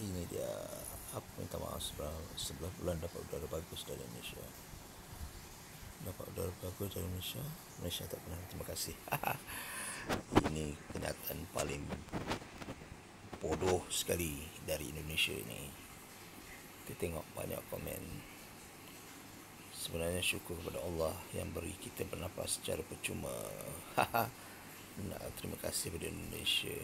Ini dia, aku minta maaf sebelah bulan dapat udara bagus dari Indonesia. Dapat udara bagus dari Indonesia. Malaysia tak pernah, terima kasih. Ini kenyataan paling bodoh sekali dari Indonesia ini. Kita tengok banyak komen. Sebenarnya syukur kepada Allah yang beri kita bernafas secara percuma. Terima kasih kepada Indonesia.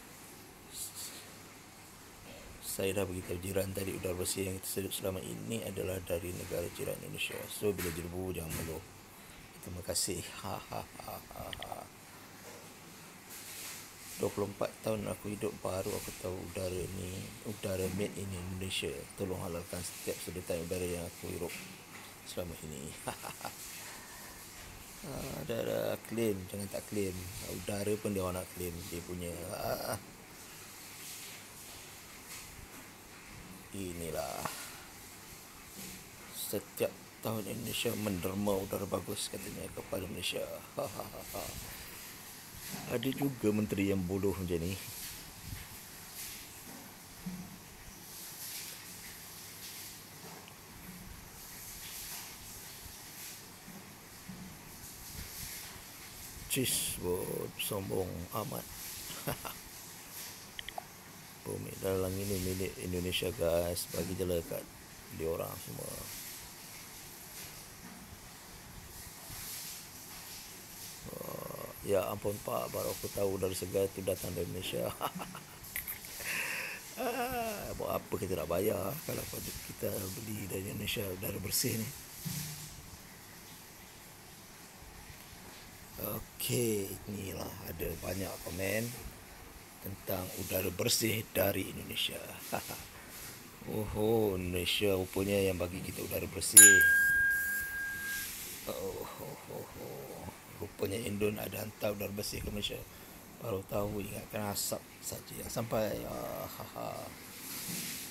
Saya dah beritahu jiran tadi, udara bersih yang kita sedup selama ini adalah dari negara jiran Indonesia. So bila jerubu jangan mengeluh. Terima kasih. 24 tahun aku hidup, baru aku tahu udara made in Indonesia. Tolong halalkan setiap sedetai udara yang aku hirup selama ini. Ada claim, jangan tak claim. Udara pun dia orang nak claim dia punya. Inilah, setiap tahun Indonesia menderma udara bagus katanya kepada Malaysia. Ada juga menteri yang bodoh macam ni. Cis sombong amat. Bumi dalam ini milik Indonesia guys, bagi je lah kat diorang semua. Ya ampun pak, baru aku tahu dari segar itu datang dari Malaysia. Buat apa kita nak bayar kalau kita beli dari Indonesia udara bersih ni. Okey, inilah ada banyak komen tentang udara bersih dari Indonesia. Indonesia rupanya yang bagi kita udara bersih. Rupanya Indon ada hantar udara bersih ke Malaysia. Baru tahu, ingatkan asap saja yang sampai.